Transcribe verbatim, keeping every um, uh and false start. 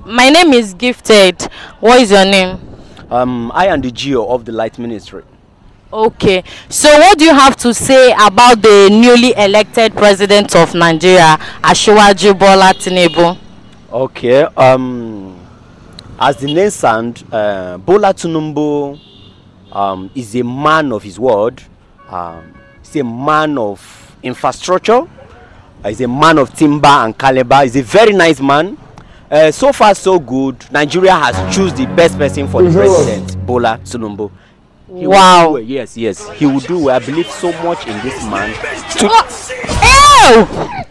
My name is Gifted. What is your name? Um, I am the G O of the Light Ministry. Okay. So what do you have to say about the newly elected president of Nigeria, Asiwaju Bola Tinubu? Okay. Um, as the name sound, uh, Bola Tinubu um, is a man of his word. Um, he's a man of infrastructure. Uh, he's a man of timber and caliber. He's a very nice man. Uh, so far, so good. Nigeria has chosen the best person for the president, Bola Tinubu. He Wow. Yes, yes. He will do well. I believe so much in this man. To Oh! Ew!